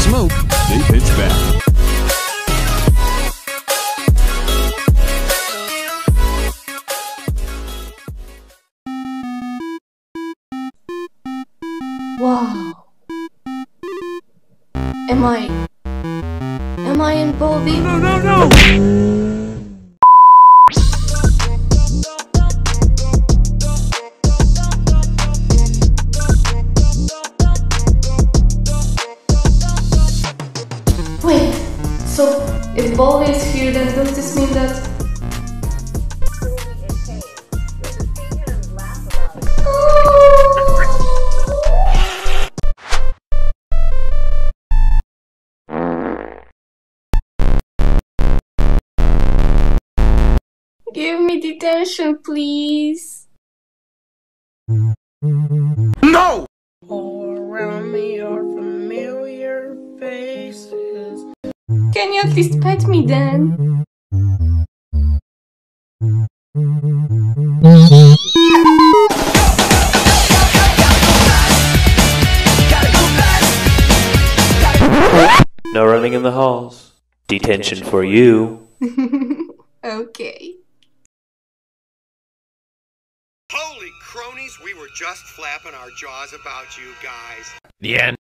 smoke, they pitch back. Wow. Am I in BomBino? No! Wait, so if BomBino is here, then does this mean that... Give me detention, please. No! All around me are familiar faces. Can you at least pet me then? No running in the halls. Detention for you. Okay. Holy cronies, we were just flapping our jaws about you guys. The end.